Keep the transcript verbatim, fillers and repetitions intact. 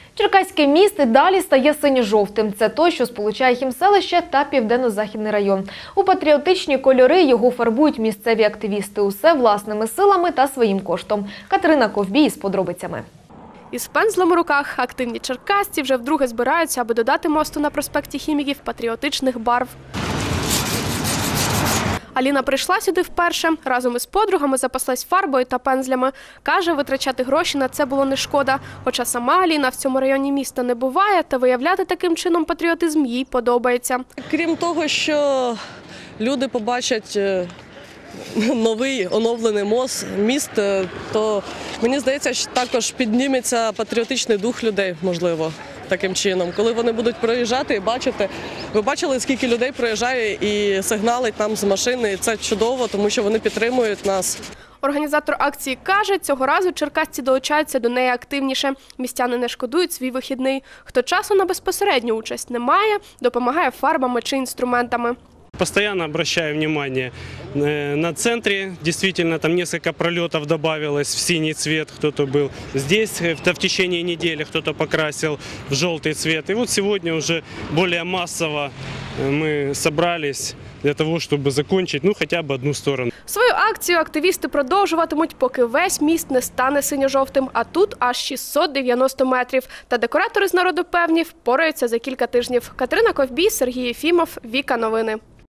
Черкаський міст і далі стає синьо-жовтим. Це той, що сполучає Хімселище та Південно-Західний район. У патріотичні кольори його фарбують місцеві активісти. Усе власними силами та своїм коштом. Катерина Ковбій з подробицями. Із пензлем у руках активні черкасці вже вдруге збираються, аби додати мосту на проспекті Хіміків патріотичних барв. Аліна прийшла сюди вперше. Разом із подругами запаслась фарбою та пензлями. Каже, витрачати гроші на це було не шкода. Хоча сама Аліна в цьому районі міста не буває, та виявляти таким чином патріотизм їй подобається. Крім того, що люди побачать новий оновлений мост, міст, то мені здається, що також підніметься патріотичний дух людей, можливо, таким чином. Коли вони будуть проїжджати і бачити, ви бачили, скільки людей проїжджає і сигналить нам з машини, і це чудово, тому що вони підтримують нас. Організатор акції каже, цього разу черкасці долучаються до неї активніше. Містяни не шкодують свій вихідний. Хто часу на безпосередню участь не має, допомагає фарбами чи інструментами. Постоянно обращаю внимание на центре. Действительно, там несколько пролетов добавилось в синий цвет, кто-то был. Здесь в течение недели кто-то покрасил в желтый цвет. И вот сегодня уже более массово мы собрались для того, чтобы закончить, ну, хотя бы одну сторону. Свою акцію активісти продовжуватимуть, поки весь міст не стане синьо-жовтим, а тут аж шістсот дев'яносто метрів. Та декоратори з народу певні впораються за кілька тижнів. Катерина Ковбій, Сергій Єфімов, Віка Новини.